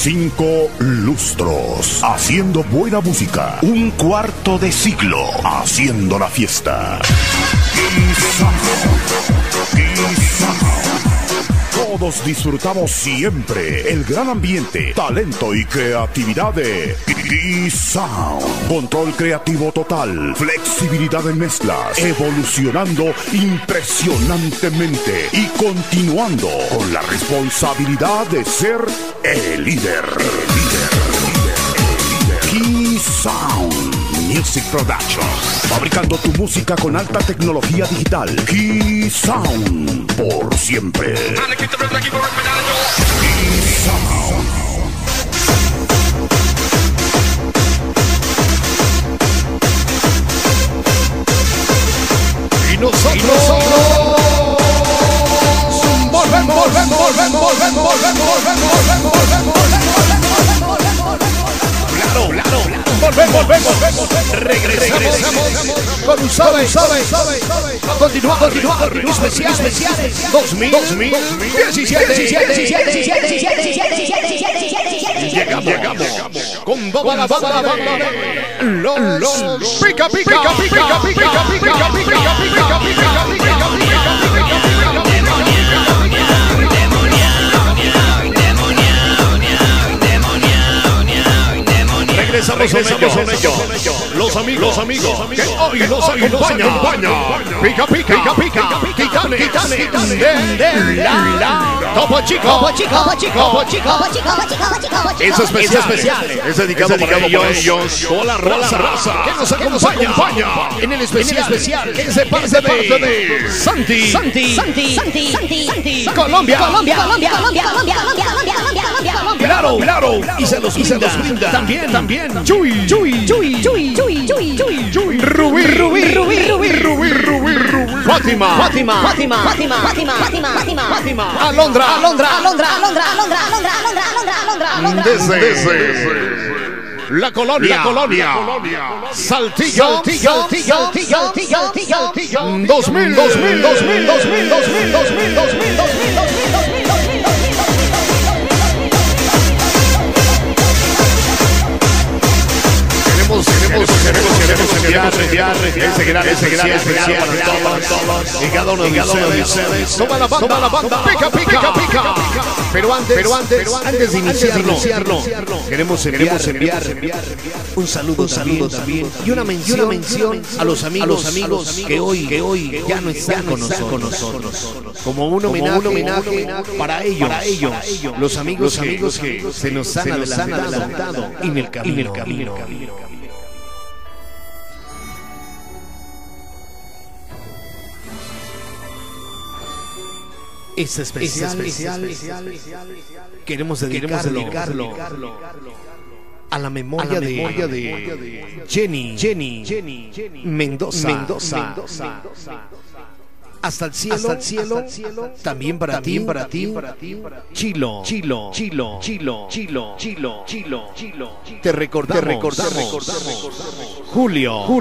5 lustros haciendo buena música. Un cuarto de siglo haciendo la fiesta. Todos disfrutamos siempre el gran ambiente, talento y creatividad de D-Sound. Control creativo total, flexibilidad en mezclas, evolucionando impresionantemente y continuando con la responsabilidad de ser el líder. D-Sound Music Production. Fabricando tu música con alta tecnología digital. D-Sound por siempre. D-Sound. Y nosotros volvemos. Claro. Volvemos. Regresamos con un sabe. Continuamos. Especiales 2017. Llegamos con toda la banda de los Pica. Regresamos con ellos. Los amigos que hoy nos acompañan. Pica. Titanes de la Topo Chico. Es especial. Es dedicado para ellos. Toda la raza que nos acompaña en el especial. Es de parte de Santi. Colombia. Claro. Y se los brinda. También. Chuy. Rubí. Fátima. Alondra. Desde la colonia. Saltillo. 2000. Queremos enviar ese gran especial para todos y cada uno de ustedes. Toma la banda. Pica. Pero antes de iniciarlo, queremos enviar un saludo también y una mención a los amigos que hoy ya no están con nosotros. Como un homenaje para ellos, los amigos que se nos han adelantado en el camino. Es especial. Queremos dedicarlo a la memoria de Jenny Mendoza. Hasta el cielo, también para ti, Chilo. Te recordamos. Julio.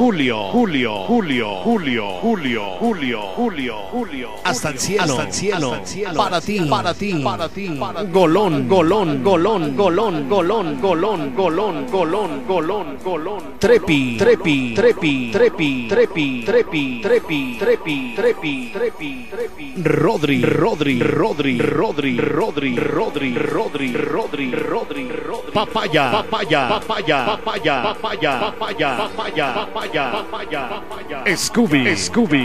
Hasta el cielo, para ti. Golón. Trepi. Rodri. Papaya. Scooby.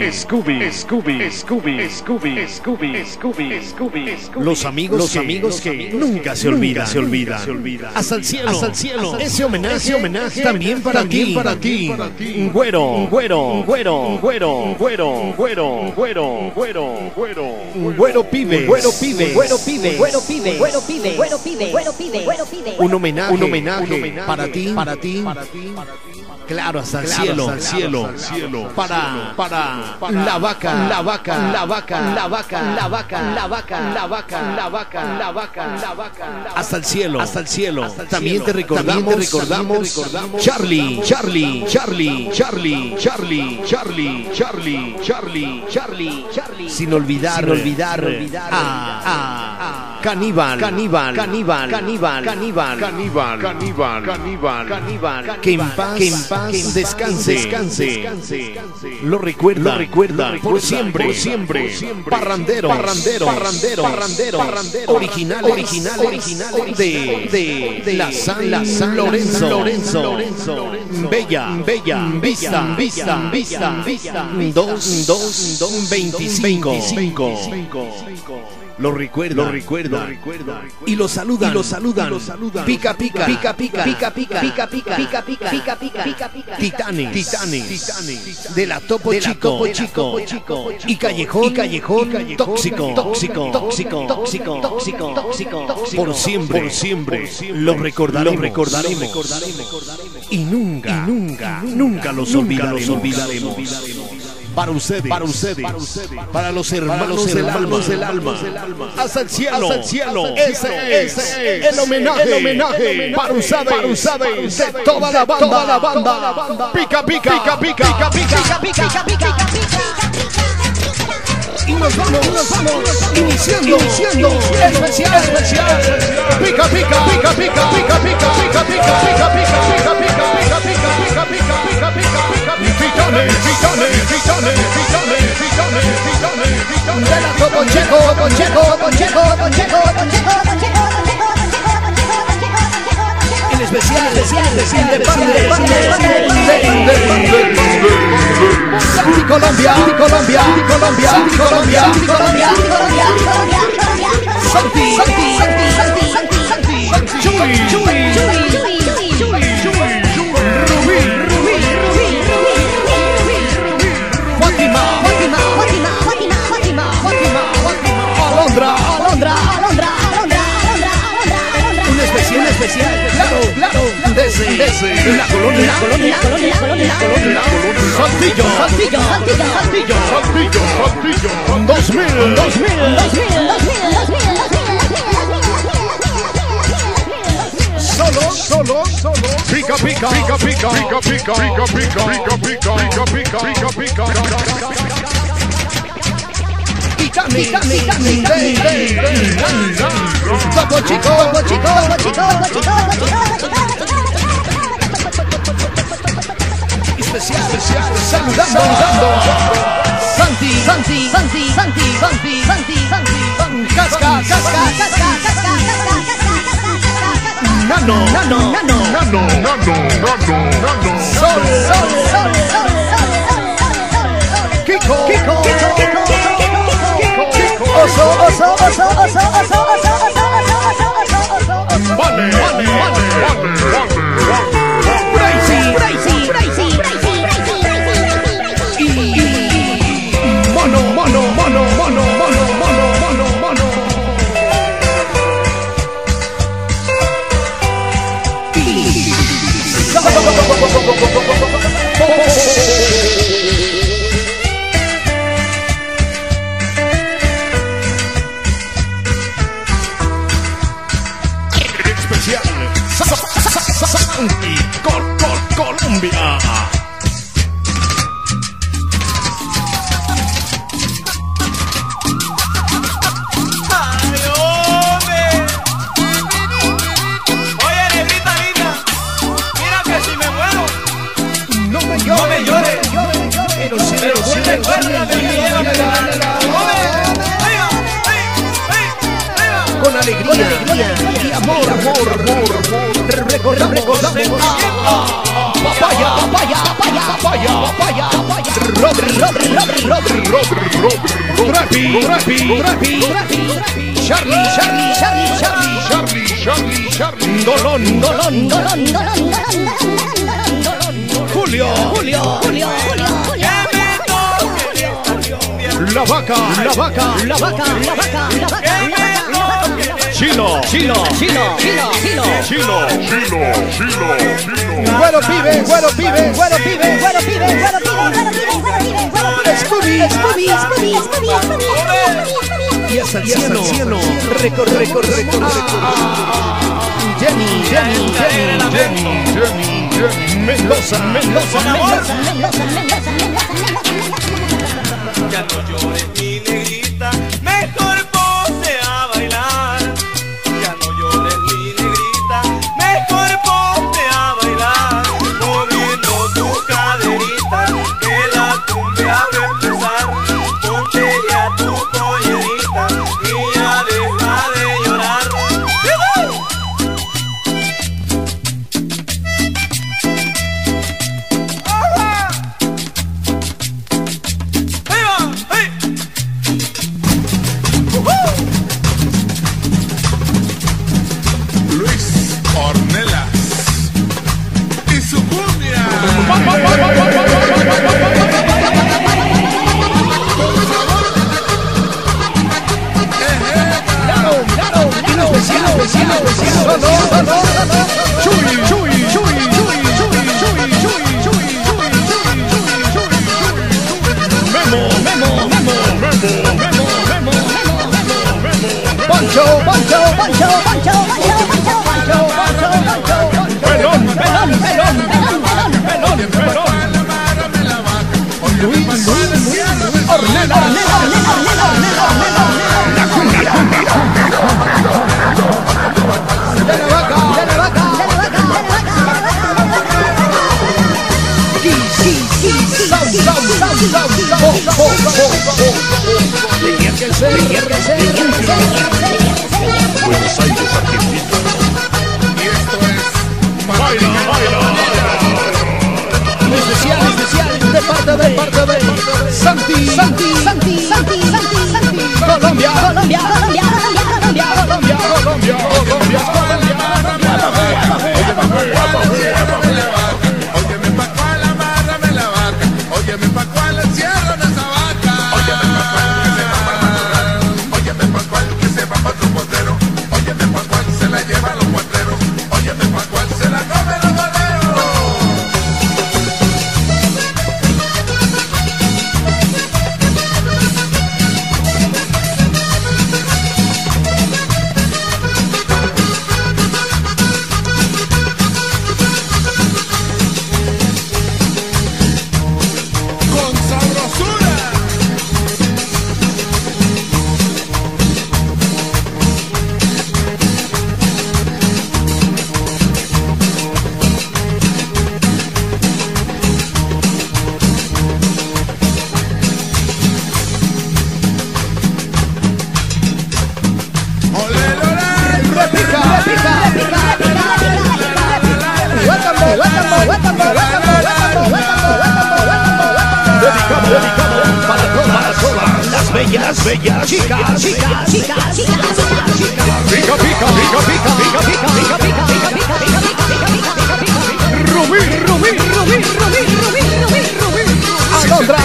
Los amigos que nunca se olvidan. Hasta el cielo. Ese homenaje también para ti. Güero pibe. Un homenaje para ti. Claro, hasta el cielo. Para la vaca. Hasta el cielo. También te recordamos. Charlie. Sin olvidar a Caníbal, caníbal, caníbal, caníbal, caníbal, caníbal, caníbal, caníbal, que en paz descanse. Lo recuerda, por siempre, parrandero, original de la San Lorenzo, Bella, Vista, 225. Lo recuerda. Y lo saludan. Pica. Titanes. De la Topo Chico. Y Callejón. Tóxico. Por siempre. Lo recordaremos. Y nunca los olvidaremos. Para ustedes, para los hermanos del alma, hasta el cielo. Ese es el homenaje para ustedes de toda la banda. Pica. Y nos vamos iniciando especial. Pica. De la Topo Chico. En especial de Santi Colombia. Santi. Alondra. Un especial, claro, desde la colonia. Saltillo. 2000. Solo. Pica. Topo Chico. Especial, saludando. Santi. Casca. Nano. Sol. Kiko. Oso. Vale. Crazy. Y mono. Colombia. Oye, negrita linda, mira que si me muero, No me llores. Pero si recuérdame que quiero que con alegría y amor. Recordamos Papaya. Rapi. Charlie. Dolón. Julio. La vaca. Chilo. Güero pibe. Scooby. Y hasta el cielo. Recorre. Jenny. Mendoza. Ya no llores, mi negrita, mejor ponte a bailar. Buenos Aires, Argentina. Y esto es Baila, Baila. Especial, de parte de Santi, Colombia. Óyeme pa' cuál amárrame la vaca. Óyeme pa' cuál enciérrame esa vaca. Óyeme pa' cuál que se va pa' tu botero. Óyeme pa' cuál se la lleva a los cuatreros. Óyeme pa' cuál se la come los boleros. Con sabrosura. Olé, olé. Repica. Dedicado para todas las bellas chicas. Pica. Rubí. Alondra.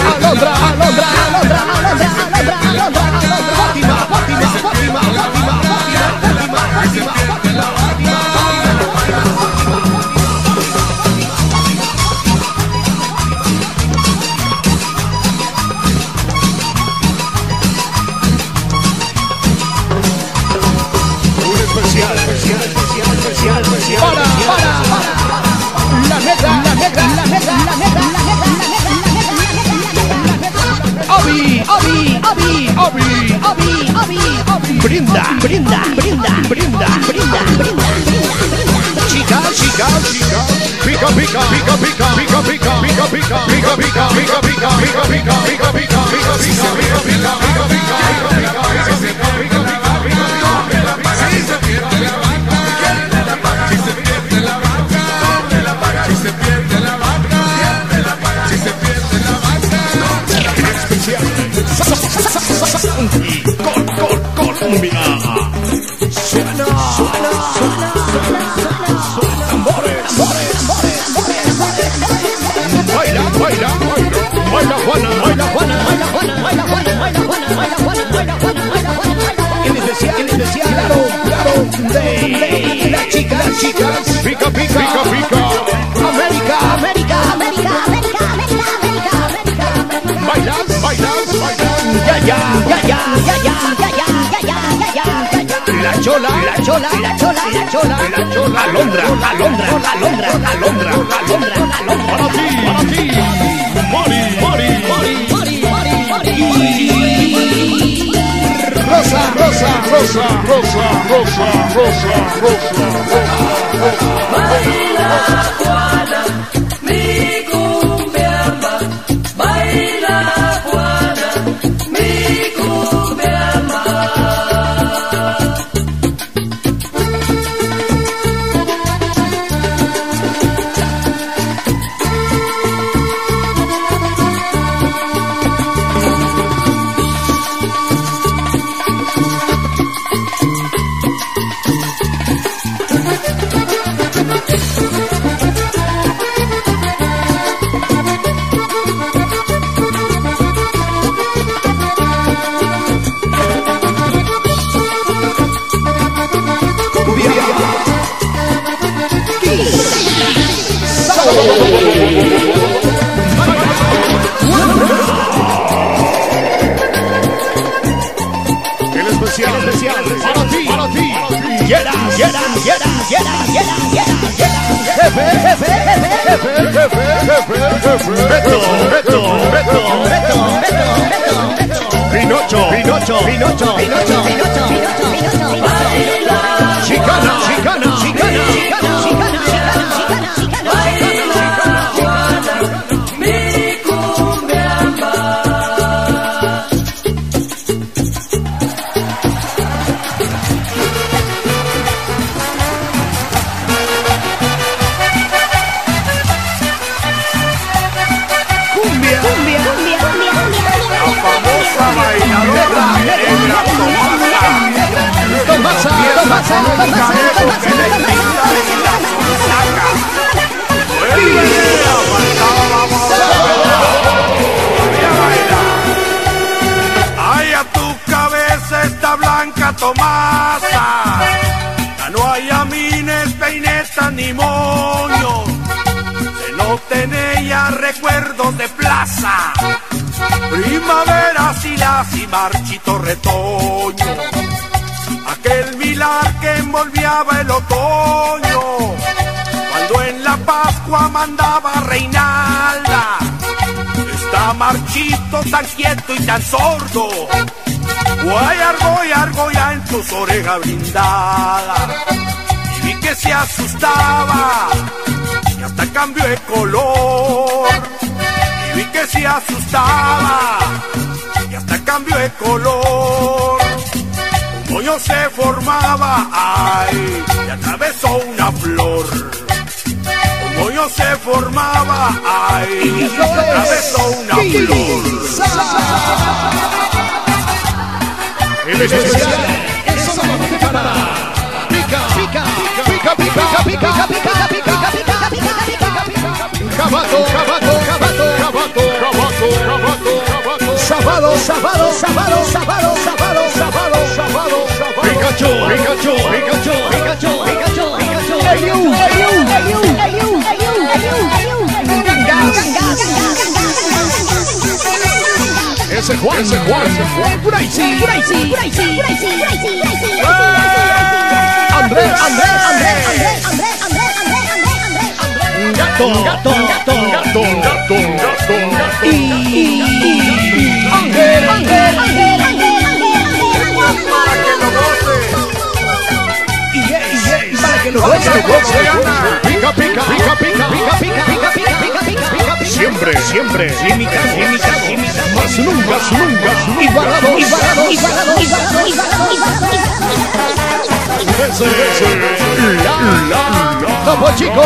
Un especial. Para. La negra. Obi. Brinda. Chicas. Pica. Colombia. Suena. Baila Juana. En especial, claro, de las chicas. Pica. América. Bailas. Ya. La chola. Alondra. Para ti. Mari. Rosa. Baila Juana, mi cumbiamba. Baila Juana, mi cumbiamba. especial, para ti, Yera. Pinocho. Chicana. Ay, a tu cabeza esta blanca Tomasa, ya no hay amines, peinetas ni moños, se noten en ella recuerdos de plaza, primaveras y marchito retoño, aquel milar que envolviaba el otoño, cuando en la Pascua mandaba Reinalda. Está marchito, tan quieto y tan sordo, argolla en tus orejas brindadas. Y vi que se asustaba y hasta cambió de color. Y vi que se asustaba y hasta cambió de color. Un moño se formaba, ay, y atravesó una flor. Un moño se formaba, ay, y atravesó una flor. El especial es solamente para pica. Cabato. Sábado. Pikachu. Ese Juan. Andrés. Gato. Y Ángel. Para que lo goce. Pica. Siempre. Más nunca. Igualados. Topo chico.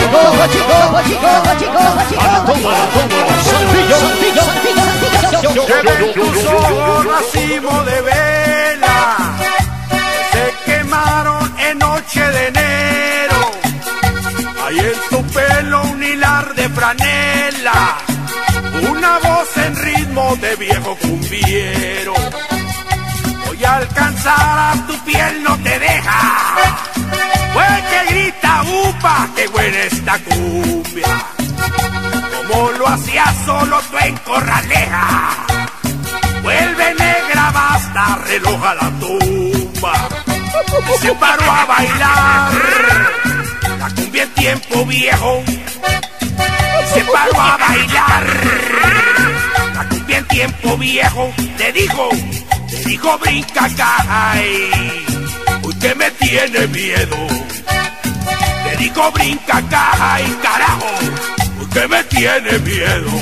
Lleva en tus ojos racimo de vela, se quemaron en noche de enero. Hay en tu pelo un hilar de franela, una voz en ritmo de viejo cumbiero. Voy a alcanzar a tu piel, no te deja, pues que grita upa, que buena esta cumbia. Como lo hacías solo tú en Corraleja, vuelve negra, basta, reloja la tumba. Se paró a bailar la cumbia en tiempo viejo. Se paró a bailar la cumbia en tiempo viejo. Te dijo brinca acá, ay, uy, que me tiene miedo. Te dijo brinca acá, ay, carajo, uy, que me tiene miedo.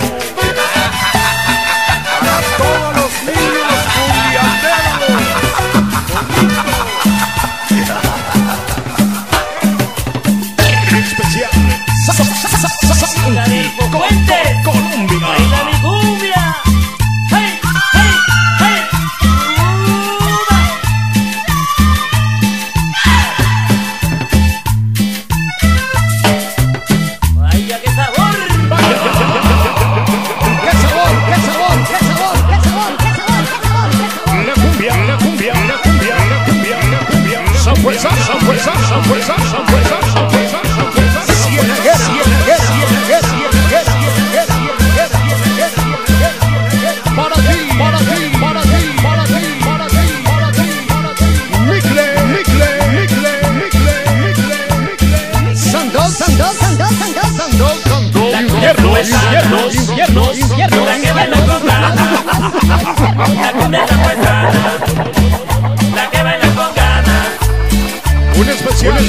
Para todos los niños cumbianderos. Especial. La del Puente, Colombia. baila mi cumbia. Hey. Vaya qué sabor. La cumbia. Sambuesa. Para ti.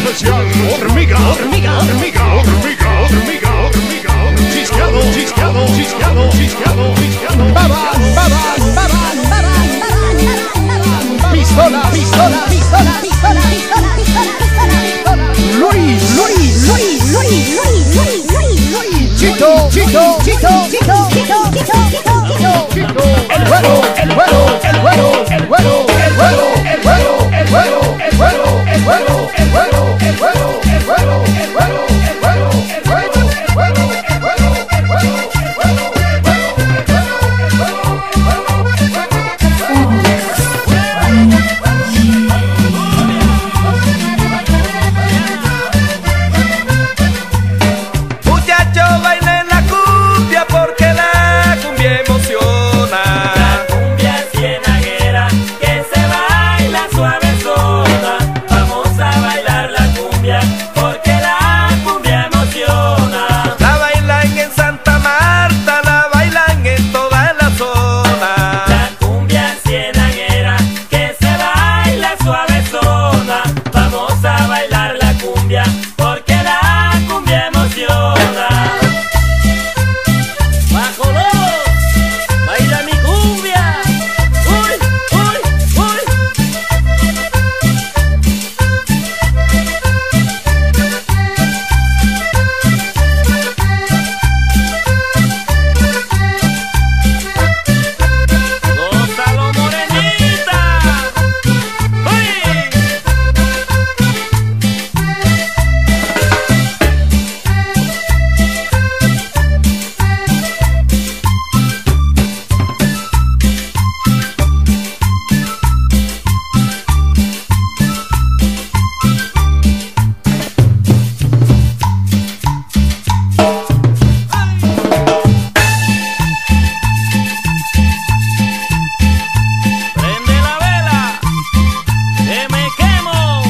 especial. Hormiga, hormiga, hormiga, hormiga, hormiga, hormiga. Chisqueado, chisqueado, chisqueado, chisqueado, chisqueado. Baban, baban, baban, baban, pistola, pistola, pistola, pistola, pistola, pistola, pistola. Luis, Luis, Luis, Luis, Luis, Luis, Luis, Luis. Chito, Chito, Chito, Chito, Chito, Chito, Chito, Chito. El güero, el güero, el güero, el güero, el güero, el güero, el güero, el güero, el güero, el güero, el güero, el güero, el güero, el güero, el güero, el güero, el güero, el güero, el güero, Muchachos, bailen la cumbia porque la cumbia emociona. La cumbia cienaguera que se baila suavezona. Vamos a bailar la cumbia porque la cumbia emociona. La bailan en Santa Marta, la bailan en toda la zona. La cumbia cienaguera que se baila suavezona. Vamos a bailar la cumbia porque la cumbia emociona. Bajo dos, baila mi cumbia. Uy, uy, uy. Gózalo, morenita. Uy. Prende la vela, que me quemo.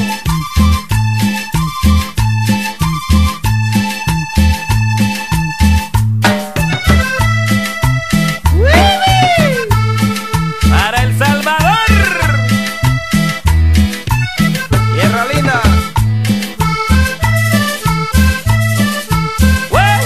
Para El Salvador, Tierra linda. ¡wey!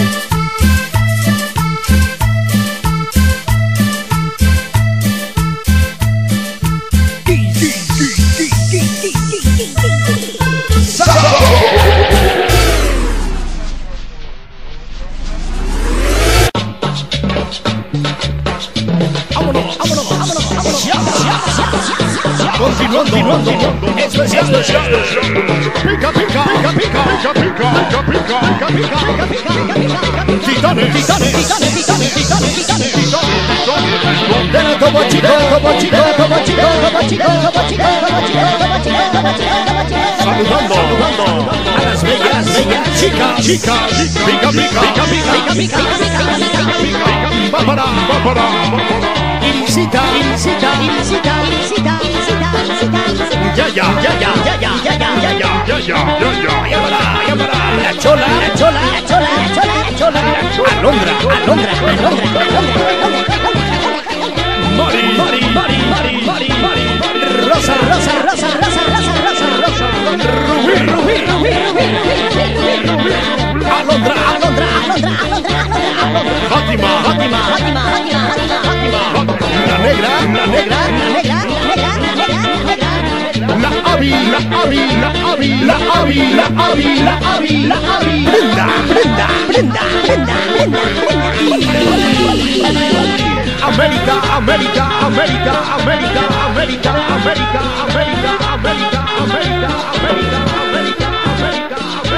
Vámonos, vámonos, vámonos, vámonos. Continuando, especial, especial. Pica, pica, pica, pica, pica, pica, pica, pica, pica, pica, pica, pica. Titanes, titanes, titanes, titanes, titanes, titanes, titanes. Condena como chico, como chico, como chico, como chico, como chico, como chico, como chico, como chico, como chico. Saludando, saludando a las bellas, bellas chicas, chicas. Pica, pica, pica, pica, pica, pica, pica, pica. Va para, va para, va para. Irisita, Irisita, Irisita, Irisita, Irisita, Irisita. Ya, ya, ya, ya, ya, ya, ya, ya, ya, ya, ya, ya, ya para, ya para. La chola, la chola, la chola, la chola, la chola. Alondra, alondra, alondra, alondra. Mari, Mari, Mari, Mari, Mari, Mari. Rosa, rosa, rosa, rosa, rosa, rosa, rosa. Rubí, Rubí, Rubí, Rubí, Rubí, Rubí. Alondra, alondra, alondra, alondra, alondra. Fátima, Fátima, Fátima, Fátima, Fátima. La negra, la negra, la negra, la negra, la negra, la negra. La Abi, la Abi, la Abi, la Abi, la Abi, la Abi, la Abi. Brenda, Brenda, Brenda, Brenda, Brenda, Brenda. América, América, América, América, América, América, América, América, América, América, América, América, América,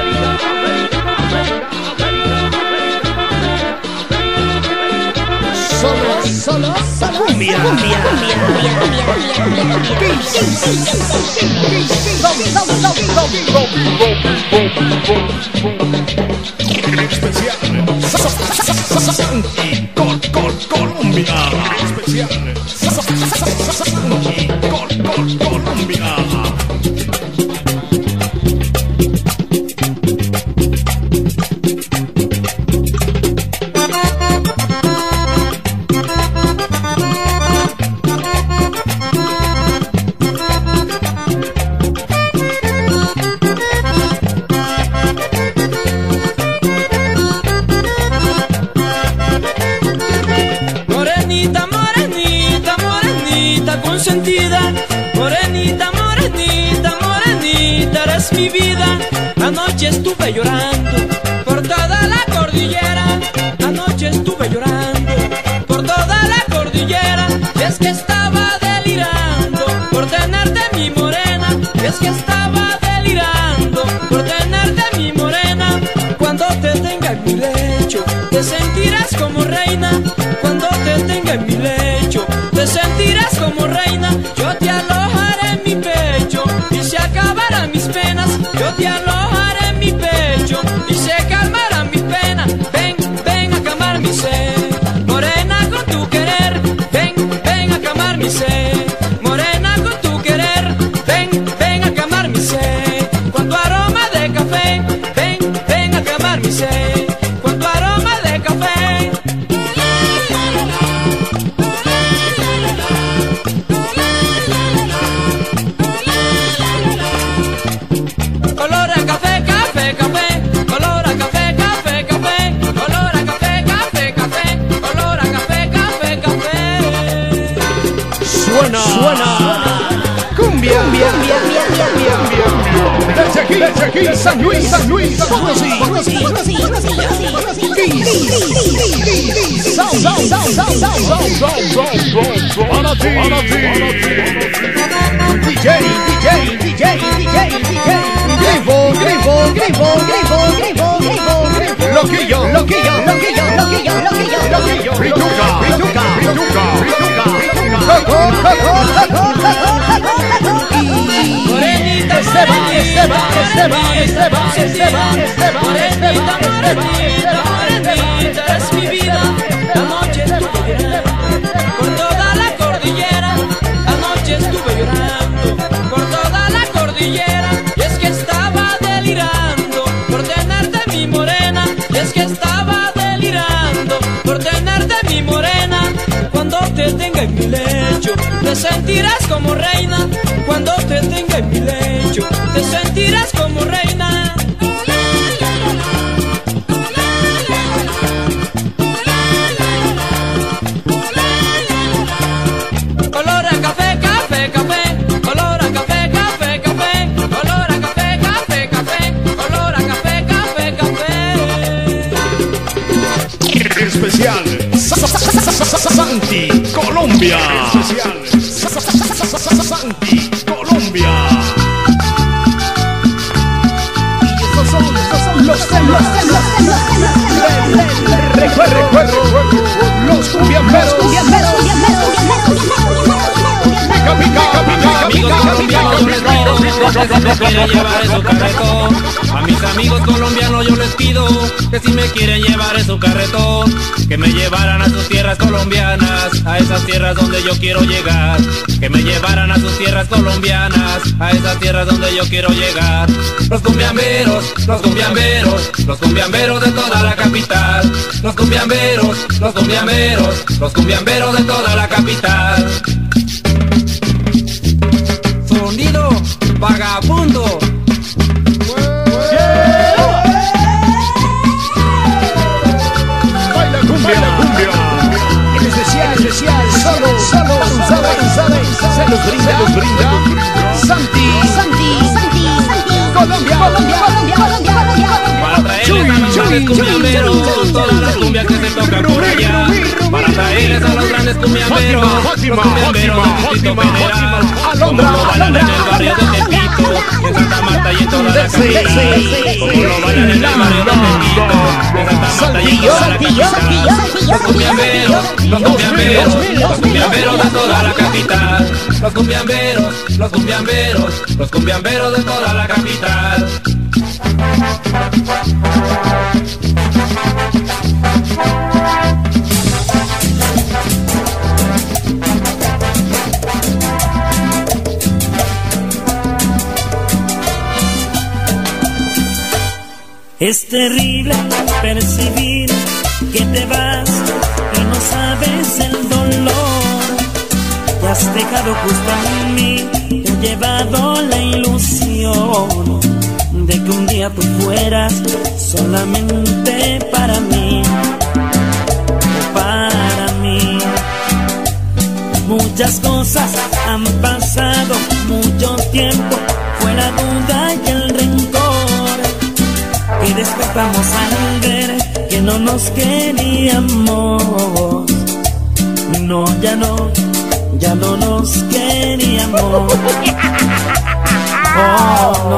Solo, cumbia, cumbia, especial, Colombia, especial, Colombia. Anoche estuve llorando por toda la cordillera. Anoche estuve llorando por toda la cordillera. Y es que estaba delirando por tenerte mi morena. Y es que estaba delirando por tenerte mi morena. Cuando te tenga en mi lecho te sentirás como reina. Cuando te tenga en mi lecho te sentirás como reina. Yo te alojaré en mi pecho y se acabarán mis penas. Yo te alojaré en mi pecho y se calmarán mis penas. Ven, ven a calmar mi sed, morena con tu querer. Ven, ven a calmar mi sed, morena con tu querer. Ven, ven a calmar mi sed con tu aroma de café. Ven, ven a calmar mi sed con tu aroma de café. Olor a café, café, café. Olor a café, café, café. Olor a café, café, café. Olor a café, café, café. Suena, suena. Cumbia, cumbia, cumbia, cumbia, cumbia. Desde aquí, San Luis, San Luis, Potosí. Para ti, para ti. DJ, DJ, DJ, DJ, DJ. Grifo, grifo, grifo, grifo, grifo, grifo. Loquillo, loquillo, loquillo, loquillo, loquillo, loquillo. Rituca, rituca, rituca, rituca. Coco, coco, coco, coco, coco. Morenita, Esteban, Esteban, Esteban, Esteban, Esteban, Esteban, morenita, morenita, morenita, es mi vida. Anoche estuve llorando por toda la cordillera. Anoche estuve llorando por toda la cordillera. Y es que estaba delirando por tenerte mi morena. Y es que estaba delirando por tenerte mi morena. Cuando te tenga en mi lecho te sentirás como reina. Cuando te tenga en mi lecho te sentirás como reina. Olor a café, café, café. Olor a café, café, café. Olor a café, café, café. Olor a café, café, café. Especial Santi, Colombia. Especial Santi, Colombia. Y estos son los temas. Recuerdo los cumbiamberos. Pica, pica, pica, pica, pica, quieren llevar en su carretón. A mis amigos colombianos yo les pido que si me quieren llevar en su carretón, que me llevaran a sus tierras colombianas, a esas tierras donde yo quiero llegar. Que me llevaran a sus tierras colombianas, a esas tierras donde yo quiero llegar. Los cumbiamberos, los cumbiamberos, los cumbiamberos de toda la capital. Los cumbiamberos, los cumbiamberos, los cumbiamberos de toda la capital. Sonido vagabundo. Baila cumbia, cumbia. Especial, solo, se los brinda Santi, Colombia. Para traerles a los grandes cumbiamberos todas las cumbias que se tocan por allá. Para traerles a los grandes cumbiamberos, los cumbiamberos del Distrito Federal, como lo bailan en el barrio de Tepito, en Santa Marta y en toda la capital. Como lo bailan en el barrio de Tepito, en Santa Marta y en toda la capital. Los cumbiamberos, los cumbiamberos, los cumbiamberos de toda la capital. Los cumbiamberos, los cumbiamberos, los cumbiamberos de toda la capital. Es terrible percibir que te vas y no sabes el dolor que has dejado justo en mí. Te he llevado la ilusión de que un día tú fueras solamente para mí, para mí. Muchas cosas han pasado, mucho tiempo, fue la duda y el rencor. queríamos. No, ya no nos queríamos. Oh, no.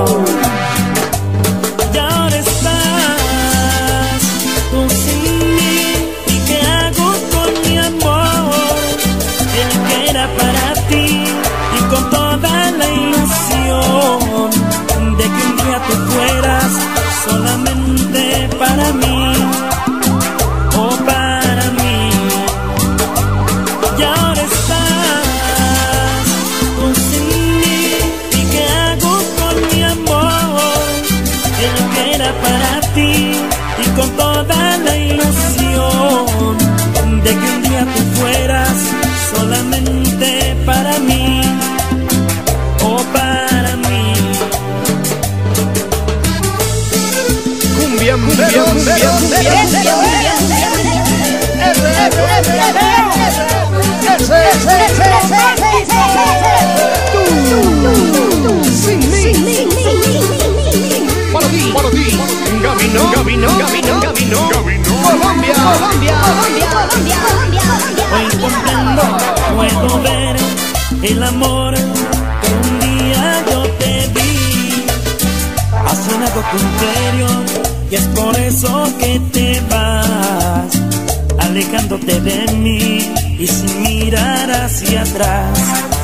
Y ahora estás tú sin mí. ¿Y qué hago con mi amor? El que era para ti y con toda la ilusión de que un día tú fueras solamente para mí. Oh, para mí. Y ahora estás tú sin mí. ¿Y qué hago con mi amor? El que era para ti y con toda la ilusión de que un día tú fueras solamente para mí. Oh, para mí. Cumbia, para ti, Gabino, Colombia. Hoy comprendo, puedo ver el amor que un día yo te di. Has sonado tu interior y es por eso que te vas, alejándote de mí y sin mirar hacia atrás,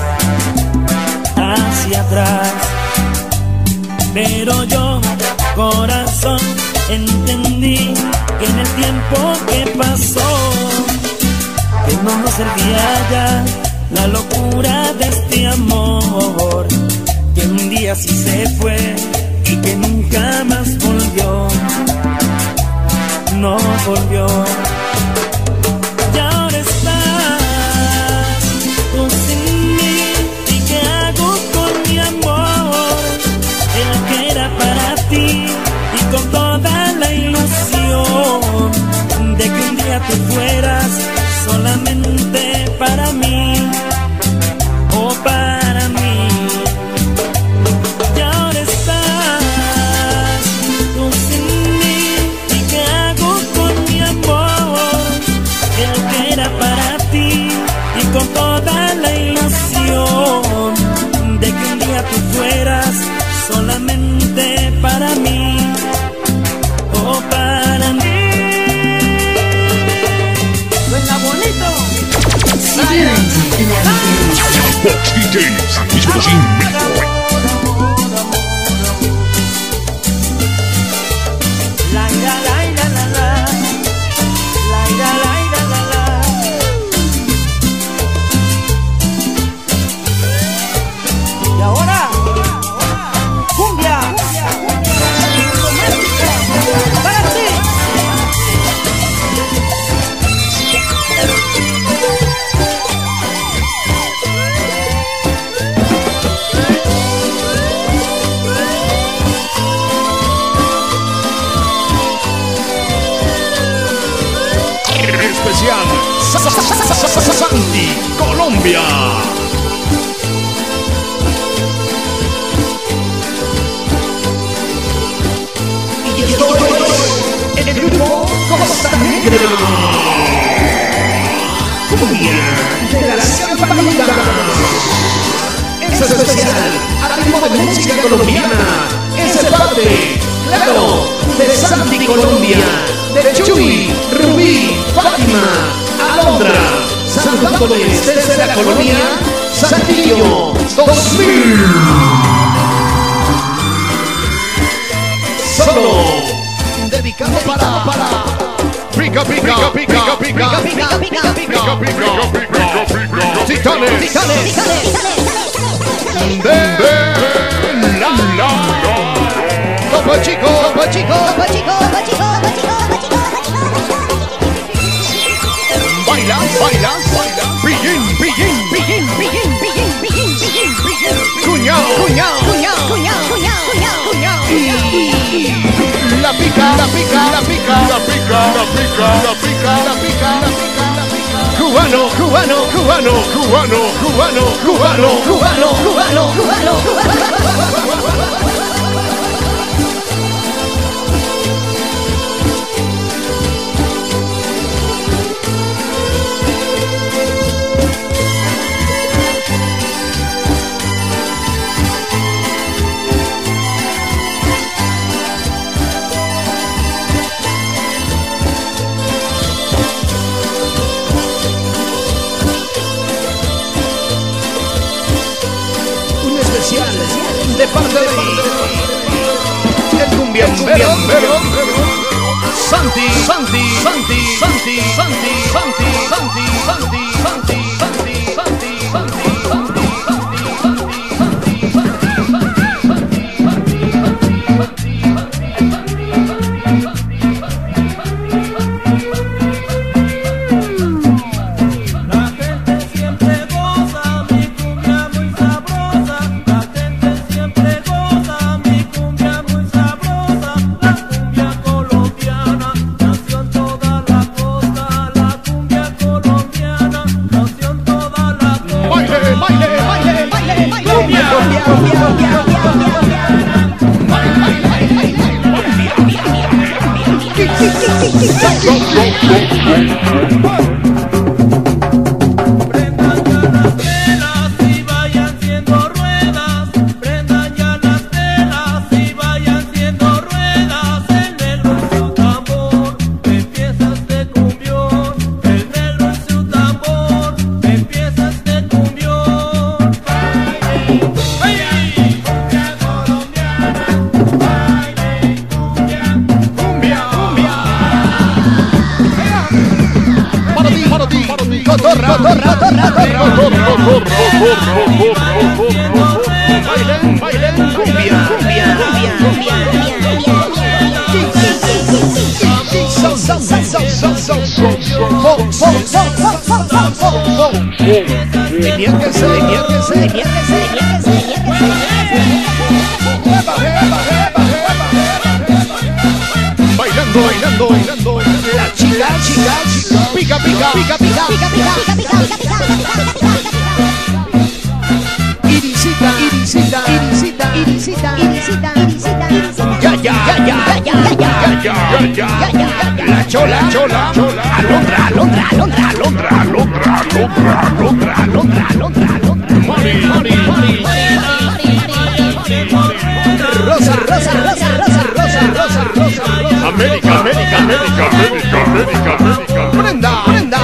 hacia atrás. Pero yo, corazón, entendí que en el tiempo que pasó, que no nos servía ya la locura de este amor, que un día sí se fue y que nunca más volvió, no volvió. Y ahora estás tú sin mí. ¿Y qué hago con mi amor? El que era para ti y con toda la ilusión de que un día tú fueras solamente para mí. Oh, para mí. Y ahora estás tú sin mí. ¿Y qué hago con mi amor? El que era para ti y con toda la ilusión de que un día tú fueras solamente para mí. Oh, para mí. Suena bonito. Fox DJ, San Luis Potosí, México. La ira, la ira, la la. La ira, la ira, la la. Y ahora, cumbia. Para ti. Especial Santi, Colombia. El grupo Costa Negra. Cumbia de las campanitas. Es especial al ritmo de música colombiana. Es parte, claro, de Santi, Colombia. De Chuy, Rubí, Fátima, Alondra, saludándoles desde la colonia Santillo 2000. Solo dedicado para pica, pica, pica, pica, pica, pica, pica, titanes de la Topo Chico, Topo Chico, Topo Chico, Topo Chico, Topo Chico. Baila, baila, baila. Pillín, pillín, pillín, pillín, pillín, pillín, pillín, pillín. Cuñao, cuñao, cuñao, cuñao, cuñao, cuñao, cuñao. La pica, la pica, la pica, la pica, la pica, la pica, la pica, la pica, la pica. Cubano, cubano, cubano, cubano, cubano, cubano, cubano, cubano, cubano, cubano. de parte de el cumbiambero Santi. Bailando, la chica, pica. Irisita. Ya. La chola. Alondra. Mari. Rosa. América. Brenda.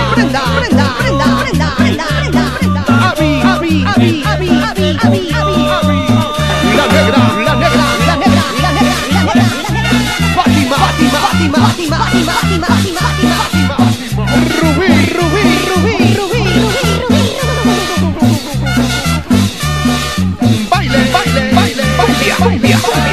Abi. La negra. Fátima. Rubí. Baile. Cumbia.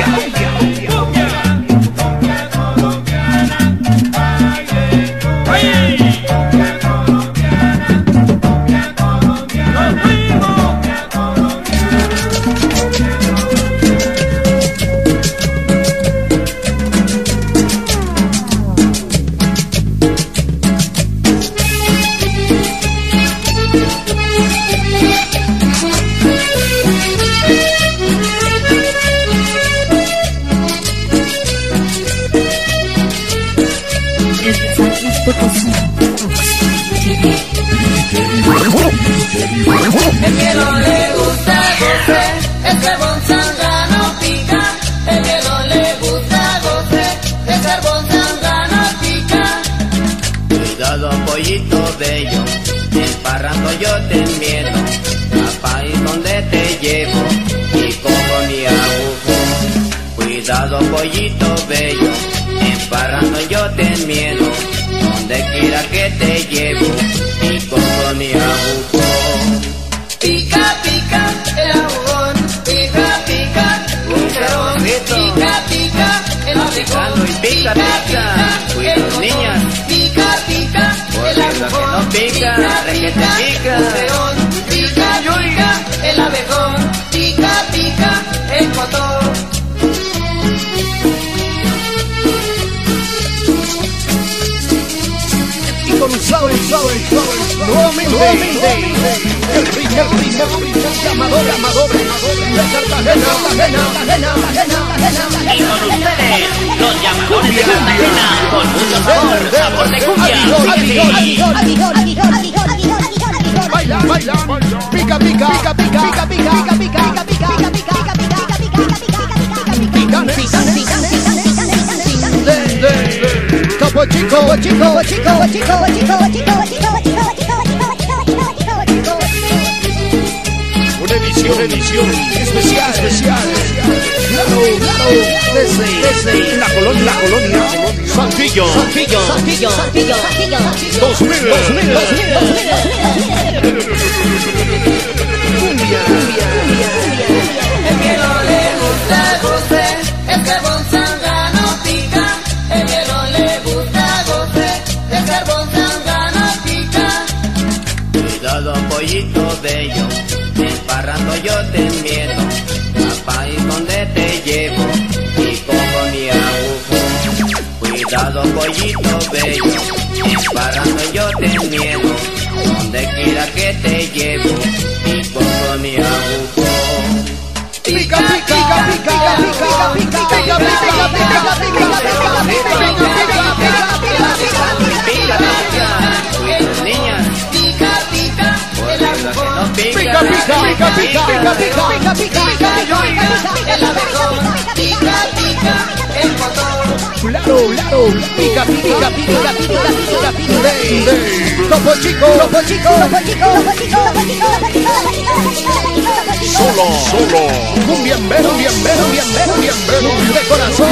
El que no le gusta goce, ese bonzangano pica. El que no le gusta goce, ese bonzangano pica. Cuidado pollito bello, emparrando yo te enmiendo. Papá, ¿y dónde te llevo? Y cojo mi agujón. Cuidado pollito bello, emparrando yo te enmiendo. Donde quiera que te llevo, y cojo mi agujón. Pica, el agujón, pica, un cerón. Pica, el agujón, pica, cuidado niñas. Pica, el agujón, no pica, requete pica. Un cerón, pica, el abejón, pica, el cotón. Con suave, nuevamente, el ritmo, llamador, de Cartagena. Y con ustedes, los llamadores de Cartagena, con mucho sabor de cumbia. Baila, pica. Topo Chico. Una edición especial. desde la colonia Saltillo 2000. El que no le gusta goce, el carbón zángano pica. El que no le gusta goce, el carbón zángano pica. Cuidado pollito bello, emparrando yo te miedo. Papá, ¿y dónde te llevo? Y cojo mi agujo. Cuidado pollito bello, emparrando yo te miedo. Donde quiera que te llevo, y cojo mi agujo. Pica, pica, pica, pica, pica, pica, pica, Niñas, pica, pica, el abejón, pica, el abejón, pica, pica, el botón. Claro, pica. Topo chico. Solo. Cumbiambero. De corazón.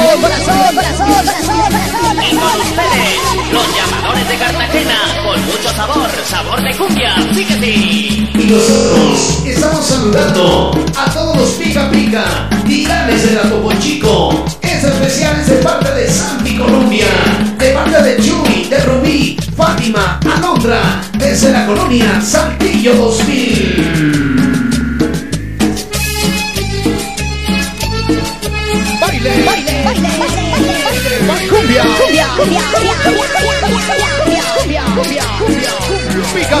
Y con ustedes, los llamadores de Cartagena, con mucho sabor de cumbia, sí que sí. Y nosotros estamos saludando a todos los pica y grandes de la Topo Chico. Este especial es de parte de Santi Colombia, de parte de Chuy, de Rubí, Fátima, Alondra, desde la colonia Saltillo 2000. Baile. Cumbia. Pica.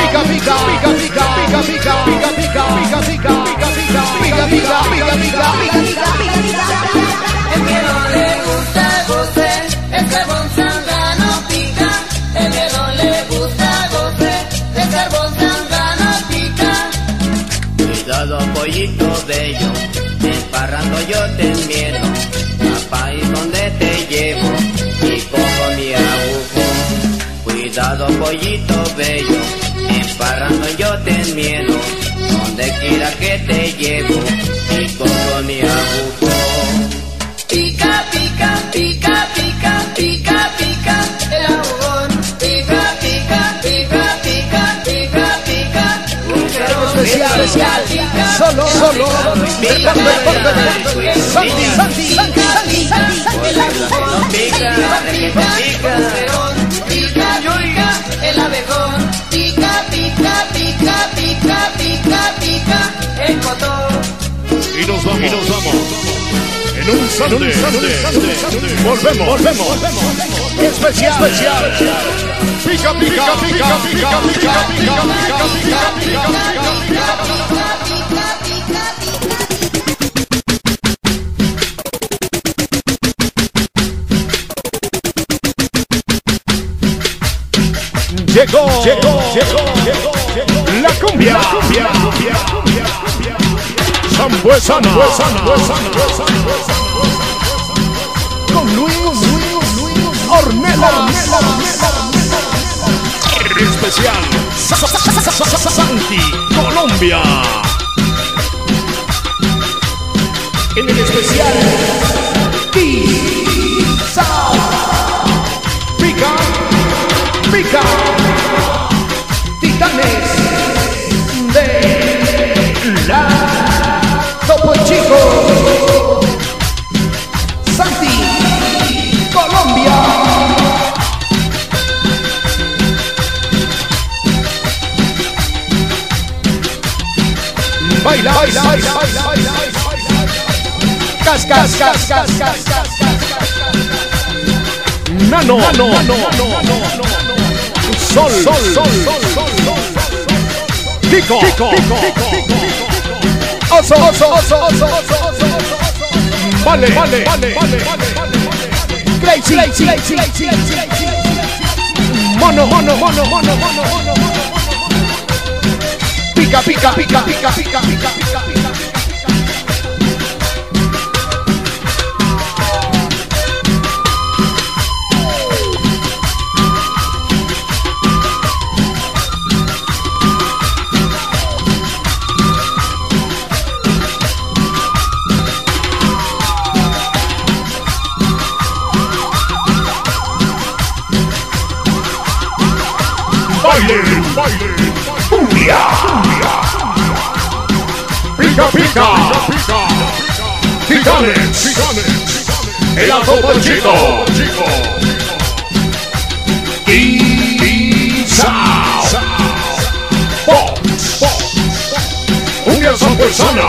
El que no le gusta goce, el carbón zángano pica. El que no le gusta goce, el carbón zángano pica. Cuidado pollito bello, emparrando yo te miedo. Papá, ¿y dónde te llevo? Y cojo mi agujo. Cuidado pollito bello, emparrando yo te miedo. Donde quiera que te llevo, y cojo mi agujo. Pica, el abejón, pica. Especial. Solo. Santi. El abejón, pica, el cotón. Y nos vamos. En un Sunday. Volvemos. Especial. Pica. Llegó la cumbia. Sambuesana. Con Luis Ornella. Especial Santi Colombia. En el especial Pica. Titanes de la Topo Chico. Santi Colombia. Baila. Cas. Nano. Sol. Kiko. Oso. Vale. Crazy. Mono. Pica. cumbia. Pica, pica. Titanes. El Topo Chico. Y cumbia zambuesana.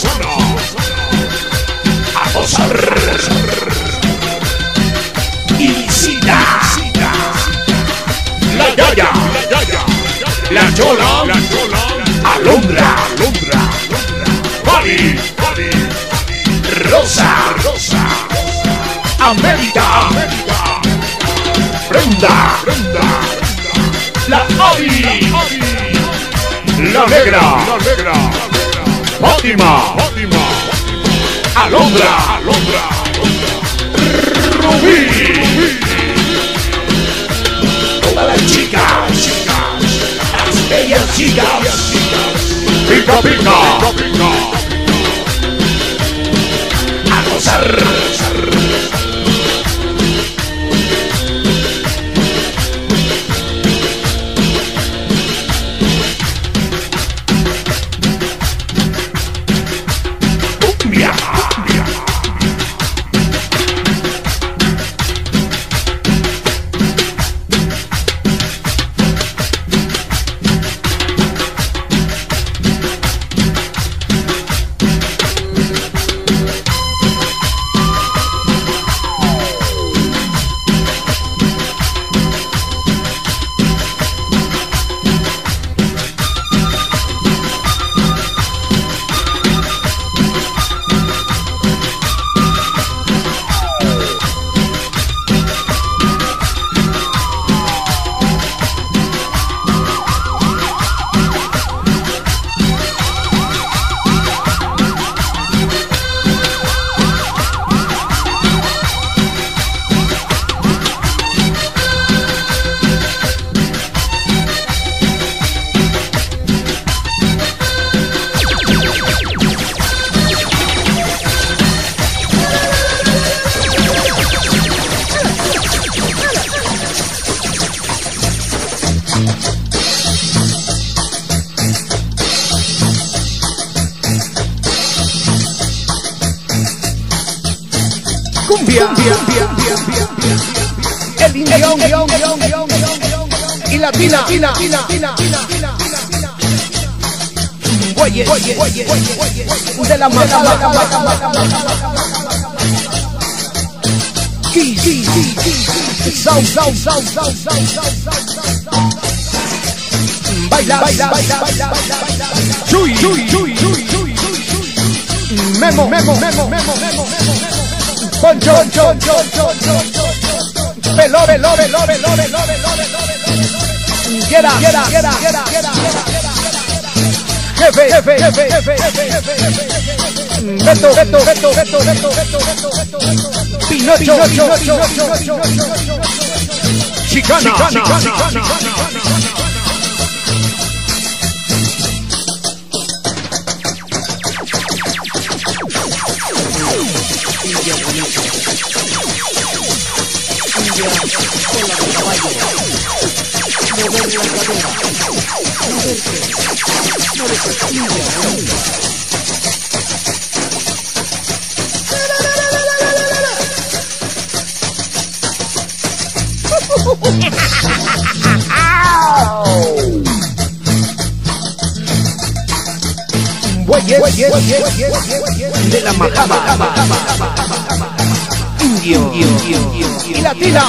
A gozar. Ilicita. La Yaya. La Chola. Alondra. Fabi. Rosa. América. Brenda. La Ari. La Negra. Fátima. Alondra. Rubí. Todas las chicas. Las bellas chicas. Pica, pica. A gozar. Cumbia. El indio y la tina. Bueyes de la majada. Baila. Chuy. Memo. Poncho. Velo. Get Jefe. Beto. Pinocho. Chicana. De la majada. Indio y la tina.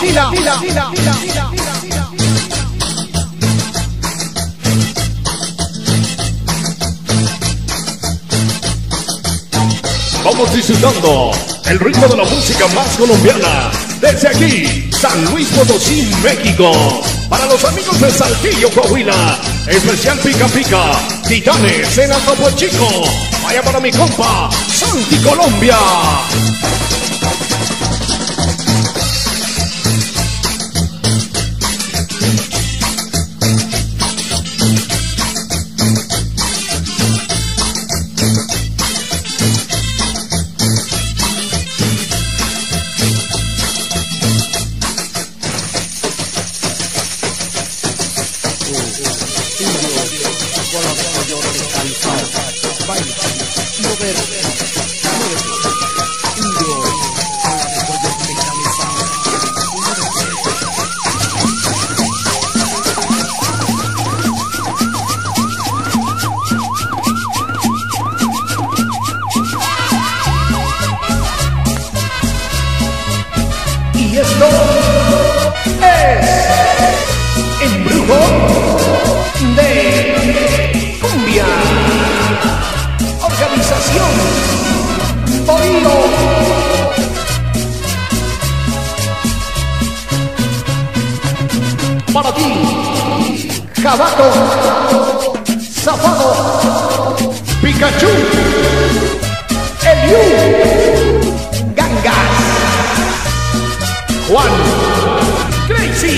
Vamos disfrutando el ritmo de la música más colombiana. Desde aquí, San Luis Potosí, México. Para los amigos de Saltillo, Coahuila, especial Pica Pica, Titanes en Topo Chico. Vaya para mi compa, Santi Colombia. Y esto es Embrujo de Cumbia. Organización Oído. Para ti, Jabato, Zafado, Pikachu, Eliu, Gangas, Juan, Crazy,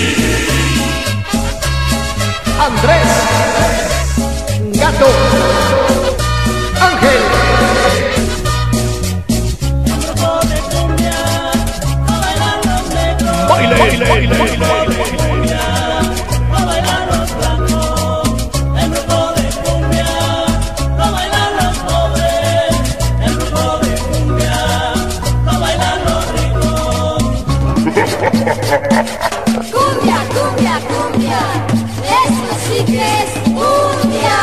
Andrés, Gato, Ángel. Baile, baile, baile, baile. Cumbia, cumbia, cumbia, eso sí que es cumbia.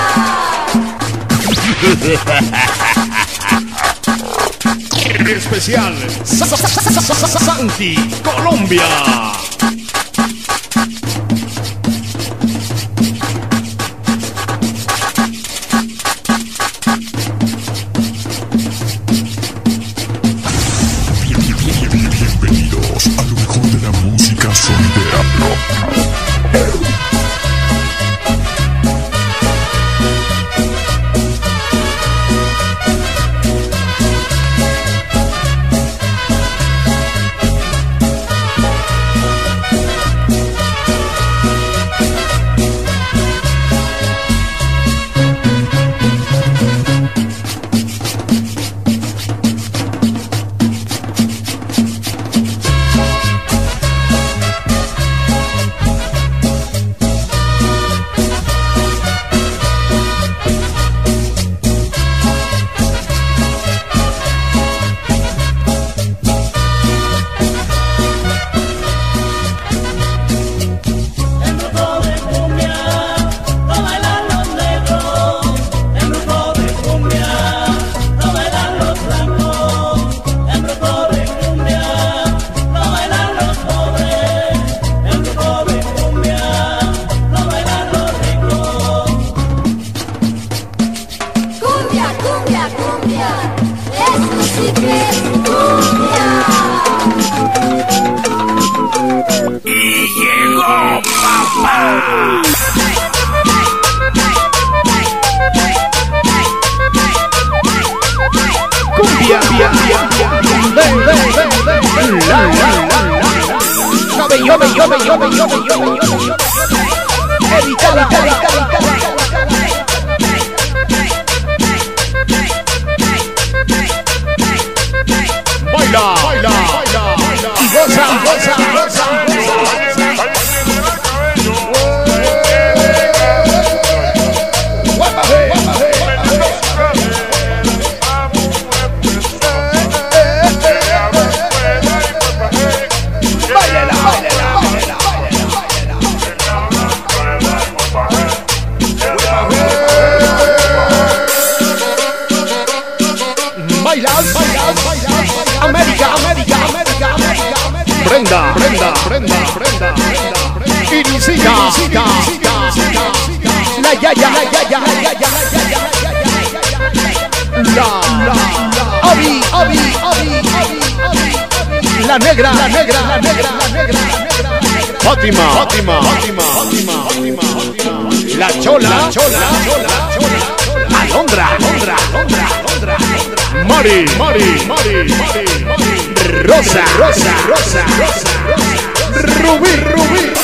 Especial Santi Colombia. Bienvenidos a lo mejor de la música sonidera rock. Baila, baila, y goza, goza, goza. Brenda, Brenda, Brenda, Brenda, inicia, la yaya, la yaya, la yaya, Abi, Abi, Abi, la negra, la negra, la negra, la negra, Fátima, Fátima, Fátima, Fátima, la chola, la chola, la chola, Alondra, Alondra, Alondra, Alondra, Mari, Mari, Mari, Mari, Rosa, Rosa, Rosa, Rosa, Rubí, Rubí, Rubí.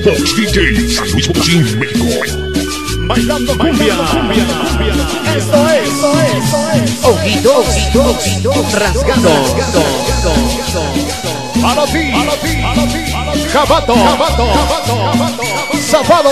Fox DJ, San Luis Potosí, México. Bailando cumbia. Esto es. Ojito, rasgando. Para ti. Jabato. Zafado.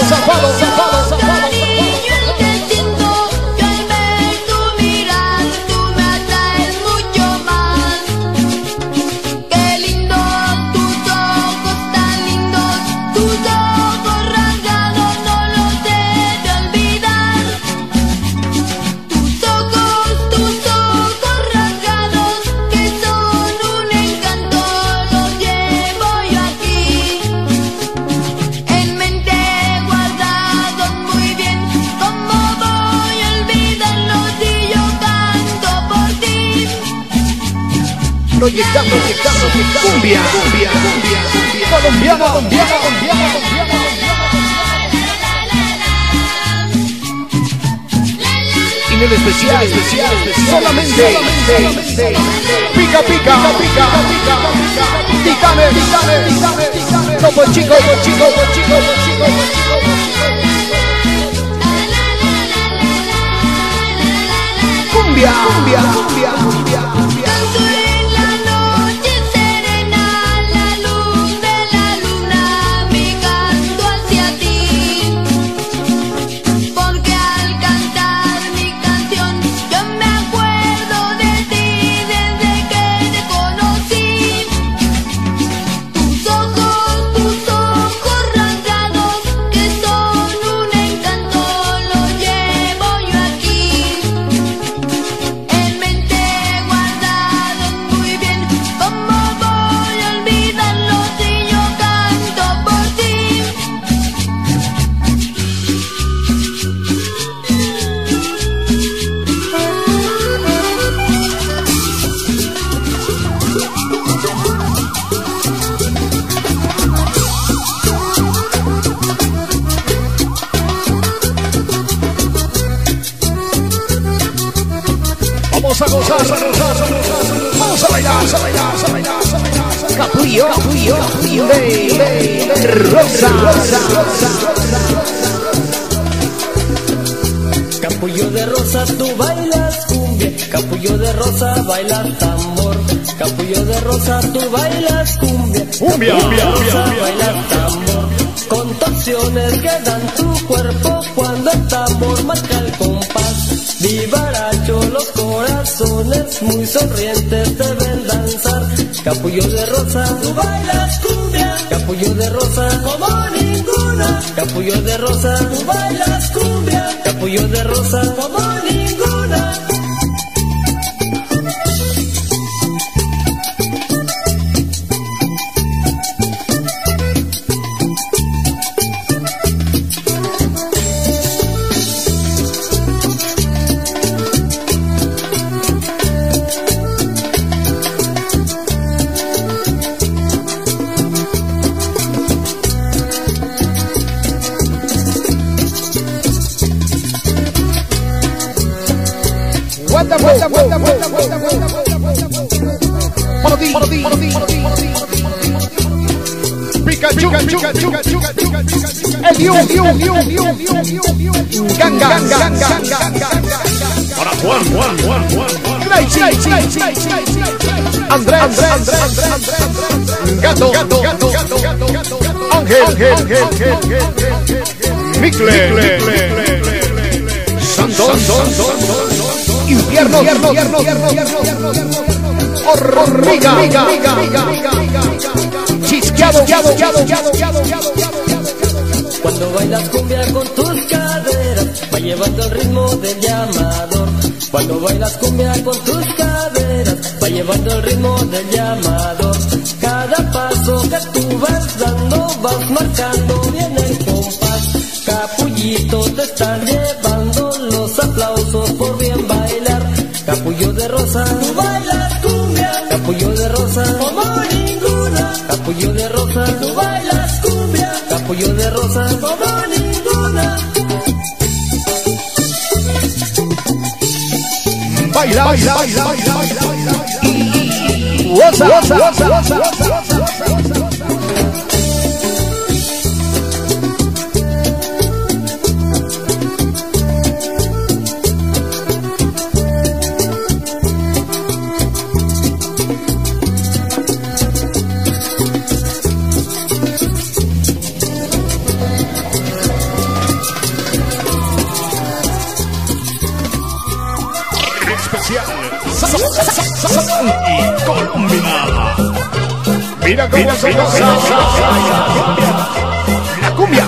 Proyectando cumbia. Colombiana. Y en el especial, solamente. Pica. Titane. Topo chico. Cumbia. Vamos a gozar. Vamos a bailar. Capullo de rosa. Capullo de rosa, tú bailas cumbia. Capullo de rosa, bailas tambor. Capullo de rosa, tú bailas cumbia. Cumbia, bailas tambor. Contorsiones que dan tu cuerpo cuando el tambor marca el compás. Vivaracho, los corazones muy sonrientes deben danzar. Capullo de rosa, tú bailas cumbia. Capullo de rosa, como ninguna. Capullo de rosa, tú bailas cumbia. Capullo de rosa, como ninguna. Para ti. Pikachu. Ganga. Para Juan. Andrés. Gato. Ángel. Micle. Santos. Infierno. Hormiga. Chisqueado. Cuando bailas cumbia con tus caderas, va llevando el ritmo del llamador. Cuando bailas cumbia con tus caderas, va llevando el ritmo del llamador. Cada paso que tú vas dando, vas marcando bien el compás. Capullito te está llevando los aplausos por bien bailar. Capullo de rosa, tú bailas cumbia. Capullo de rosa, como ninguna. Capullo de rosa, tú bailas cumbia. Capullo de rosa, como ninguna. Baila. Goza. especial. Y Colombia. Mira cómo se goza. La cumbia.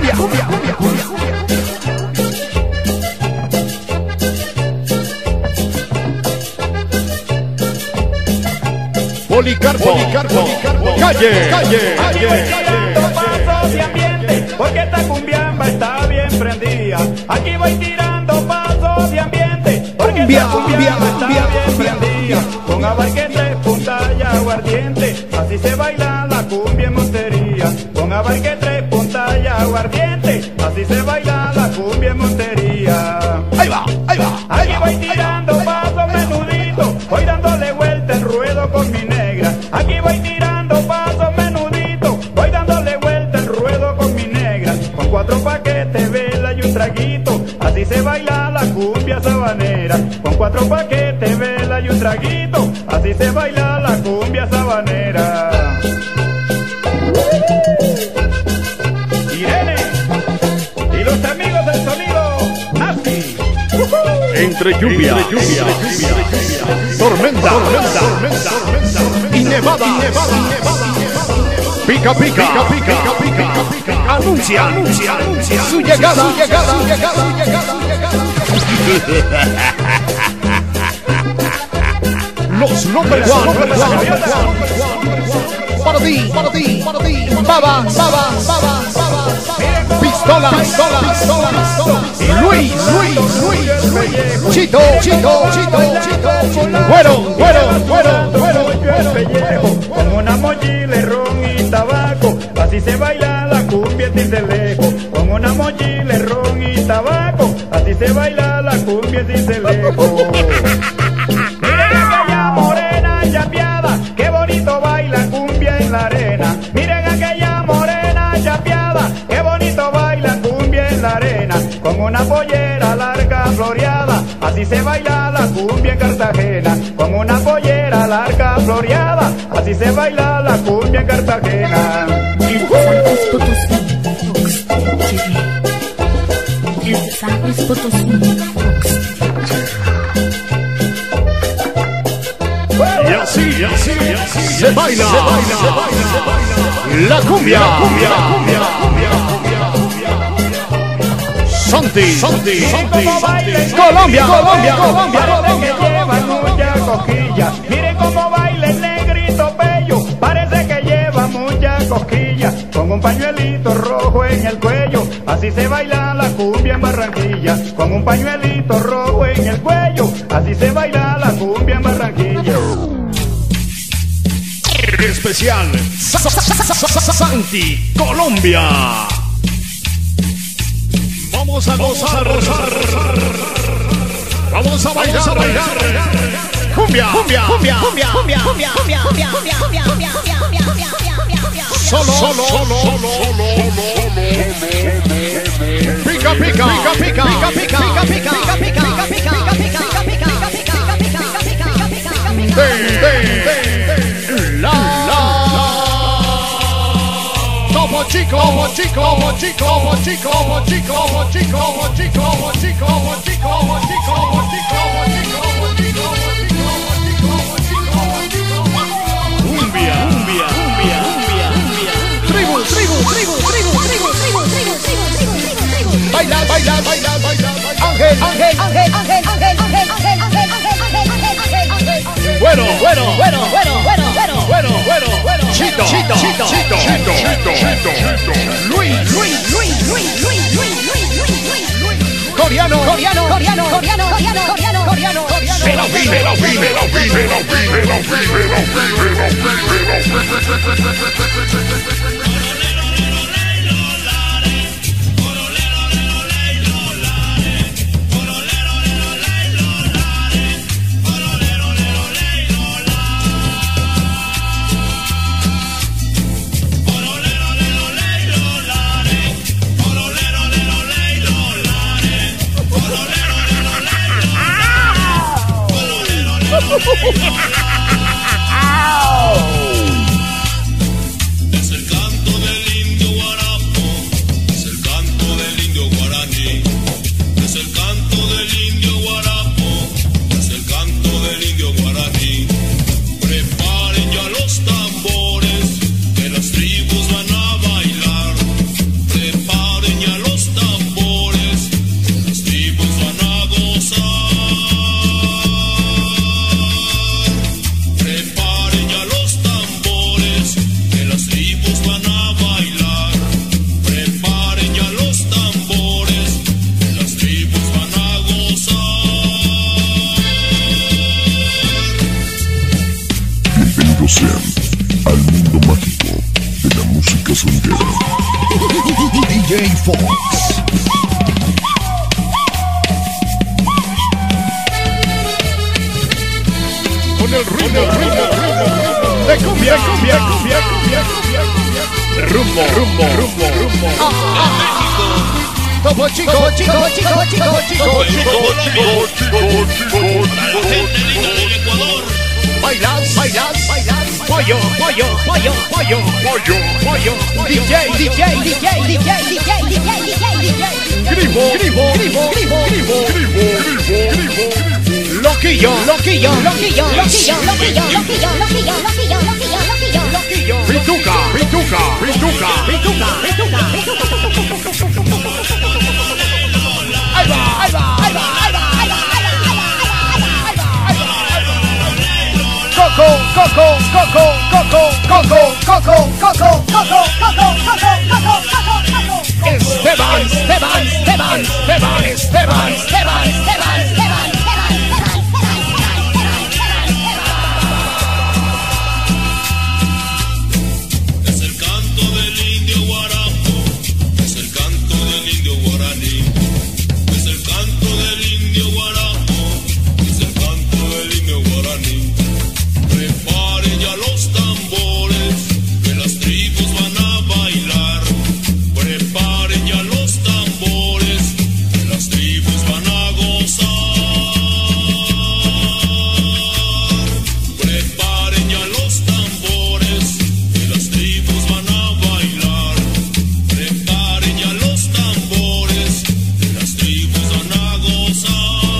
Policarpo. Calle. Pasos de ambiente, porque esta cumbiamba está bien prendida. Aquí voy tirando pasos de ambiente, porque esta cumbiamba está bien prendida. Con abarquete, punta y aguardiente, así se baila la cumbia en Montería. Con abarquete, punta y aguardiente, así se baila la cumbia en Montería. Ahí va. Aquí voy tirando pasos menuditos, voy dándole vuelta el ruedo con mi negra. Aquí voy tirando pasos menuditos, voy dándole vuelta el ruedo con mi negra. Con 4 paquetes, vela y un traguito, así se baila la cumbia sabanera. Con 4 paquetes, vela y un traguito, así se baila la cumbia sabanera. Irene y los amigos del sonido, así. Entre lluvia, tormenta y nevada. Pica. Anuncia su llegada. Los number one. Para ti. Baba. Pistola. Luis. Chito. Güero. Con una mochila, ron y tabaco, así se baila la cumbia desde lejos. Con una mochila, ron y tabaco, así se baila la cumbia desde lejos. Miren aquella morena chapeada, qué bonito baila cumbia en la arena. Miren aquella morena chapeada, qué bonito baila cumbia en la arena. Con una pollera larga floreada, así se baila la cumbia en Cartagena. Con una pollera larga floreada, así se baila la cumbia en Cartagena. Y así se baila la cumbia. Santi. Colombia. Parece que lleva mucha cosquilla. Miren cómo baila el negrito bello. Parece que lleva mucha cosquilla. Con un pañuelito rojo en el cuello, así se baila la cumbia en Barranquilla. Con un pañuelito rojo en el cuello, así se baila la cumbia en Barranquilla. Especial Santi Colombia. Vamos a gozar. Vamos a bailar. Cumbia. Solo. Pica. Como Baila. Ángel. Bueno. Chito. Luis. Coreano. Es el DJ Fox. Con el ritmo de cumbia. Rumbo. Topo Chico. Para la gente linda del Ecuador. Bailas. Pollo. DJ. Gribo. Loquillo. Pituca. Ahí va. Coco. Esteban. Es el canto del indio guarapo, es el canto del indio guaraní, es el canto del indio guarapo, es el canto del indio guaraní. Preparen ya los tambores, que las tribus van a bailar. Preparen ya los tambores, que las tribus van a gozar. Preparen ya los tambores, que las tribus van a bailar. Preparen ya los tambores, que las tribus van a gozar.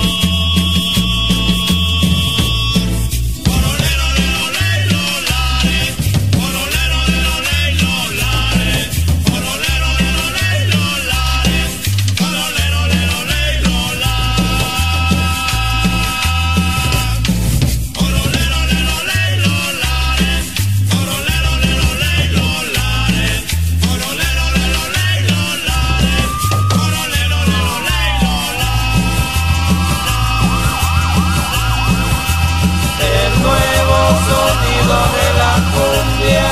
El nuevo sonido de la cumbia.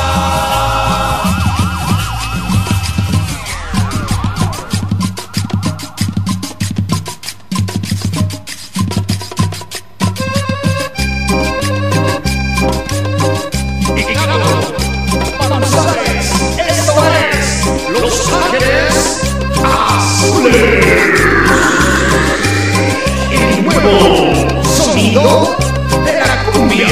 Esto es Los Ángeles Azules. El nuevo sonido de la cumbia.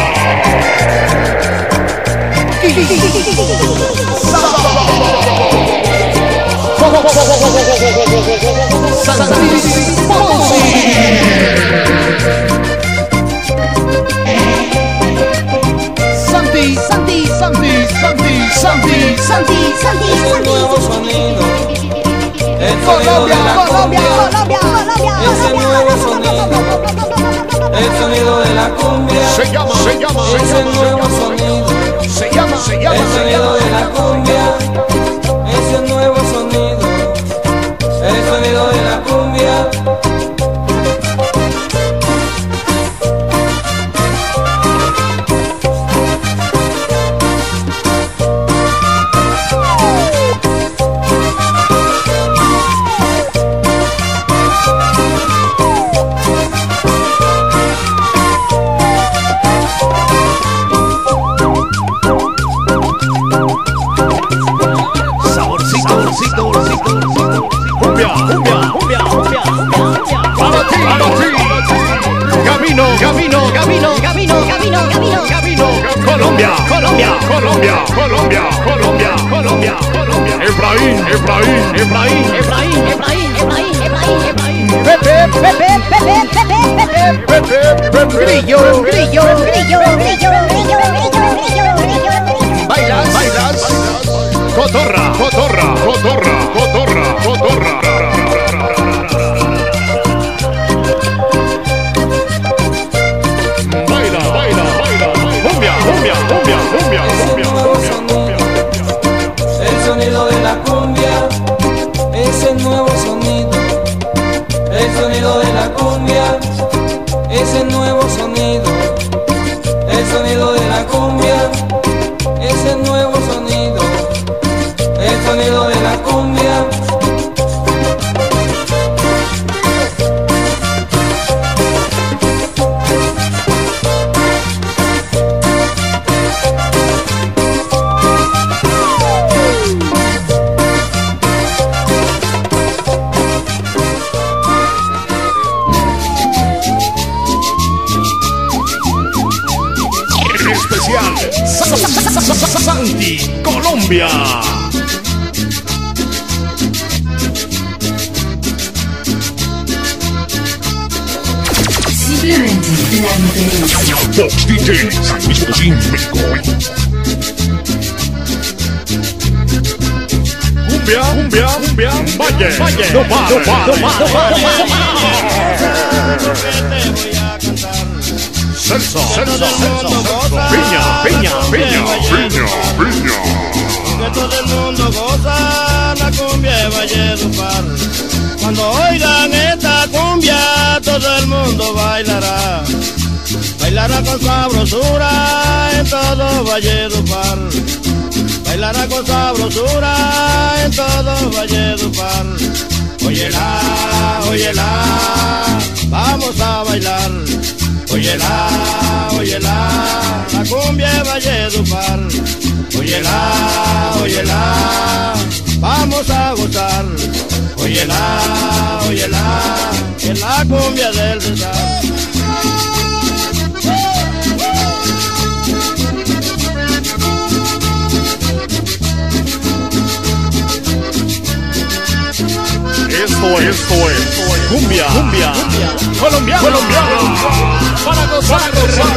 Santi. Es un nuevo sonido. El sonido de la cumbia. Es el nuevo sonido. El sonido de la cumbia. Se llama. Es el nuevo sonido. El sonido de la cumbia. Es el nuevo sonido. El sonido de la cumbia. Saborcito. Cumbia. Para ti. Camino. Colombia. Efraín. Pepe. Grillo. Bailas. Cotorra. Baila. Cumbia. El sonido de la cumbia es el nuevo sonido. El sonido de la cumbia es el nuevo sonido. El sonido de la cumbia es el nuevo sonido. El sonido de la cumbia cumbia. Simplemente la diferencia. Fox DJ San Luis Potosí, México. Cumbia, cumbia, cumbia. Valle, valle. No pare, no pare, no pare. Celso, Celso, Celso. Piña, piña, piña, piña, piña. Que todo el mundo goza la cumbia de Valledupar. Cuando oigan esta cumbia, todo el mundo bailará. Bailará con sabrosura en todo Valledupar. Bailará con sabrosura en todo Valledupar. Óyela, óyela, vamos a bailar. Óyela, óyela, la cumbia de Valledupar. Óyela, óyela, vamos a gozar. Óyela, óyela, en la cumbia del Cesar. Esto es cumbia, cumbia, colombiano, colombiano, para gozar,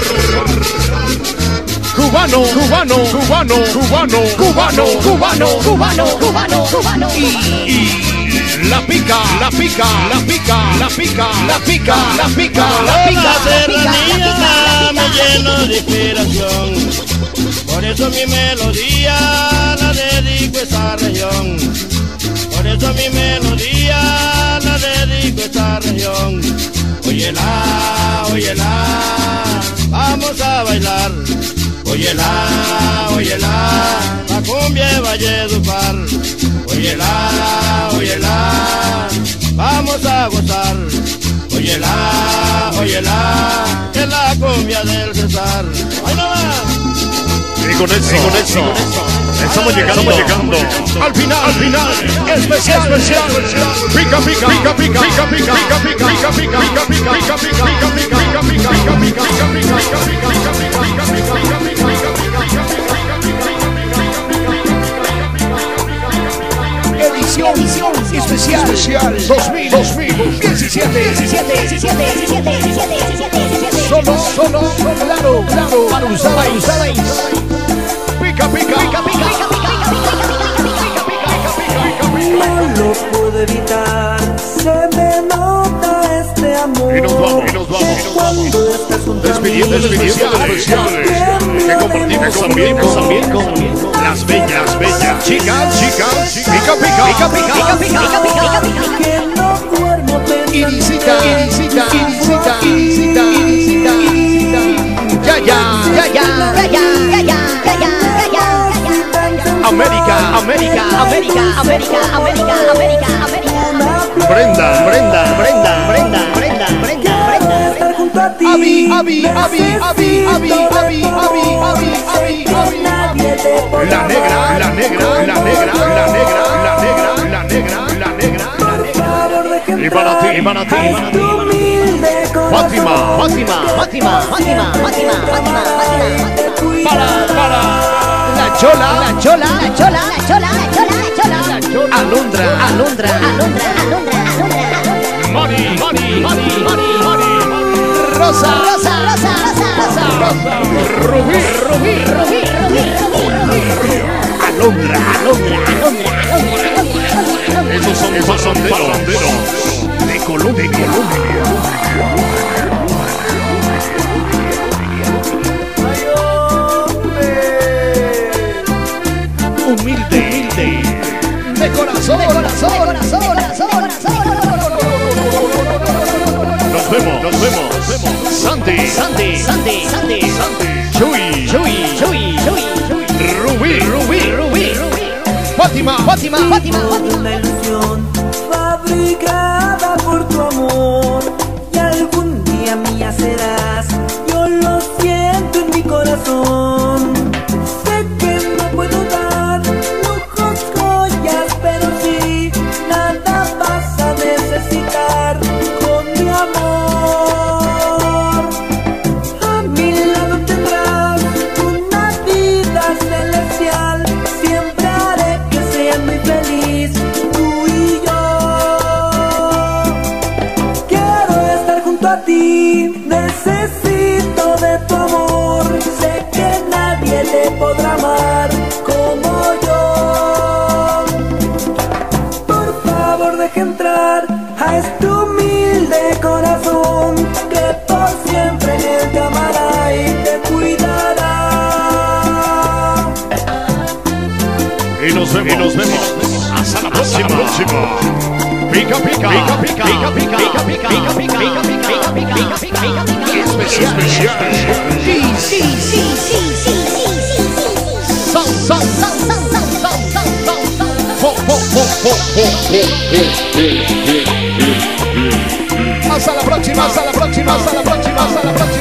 cubano, cubano, cubano, cubano, cubano, cubano, cubano, cubano, cubano, y la pica, la pica, la pica, la pica, la pica, la pica, la pica, la serranía me lleno de inspiración. Por eso mi melodía la dedico a esa región. Por eso mi melodía la dedico a esta región. Óyela, óyela, vamos a bailar. Óyela, óyela, la cumbia de Valledupar. Óyela, óyela, vamos a gozar. Óyela, óyela, que es la cumbia del Cesar. ¡Ay, no va! Y con eso, estamos llegando al final, especial, pica, pica, pica, pica, pica, pica, pica, pica, pica, pica, pica, pica, pica, edición especial 2017. Solo, claro, para ustedes. Pica, pica, pica, pica, no lo puedo evitar, se me nota este amor. Y nos vamos. Cuando estás junto a mí, Despidiendo especiales que compartimos también con las bellas chicas, pica, pica, pica, pica, pica, que no duermo pensando Irisita, ya. América. Brenda. Abi. La negra. Y para ti. Fátima. Para la chola. Alondra. Mari. Rosa. Rubí. Alondra. Esos son paranderos de Colombia. Humilde, de corazón. Nos vemos. Sandy. Chuy. Rubí. Fátima. Una ilusión fabricada por tu amor, y algún día mía serás, yo lo siento en mi corazón. Sé que no puedo dar lujos, joyas, pero sí, nada vas a necesitar con mi amor. A mi lado tendrás una vida celestial, siempre a ti, necesito de tu amor. Sé que nadie te podrá amar como yo. Por favor deja entrar a este humilde corazón, que por siempre él te amará y te cuidará. Y nos vemos. Hasta la próxima. Pica, pica, pica, pica, pica, pica, pica, pica, pica, pica, pica, pica, especial. Hasta la próxima, hasta la próxima, hasta la próxima, hasta la próxima.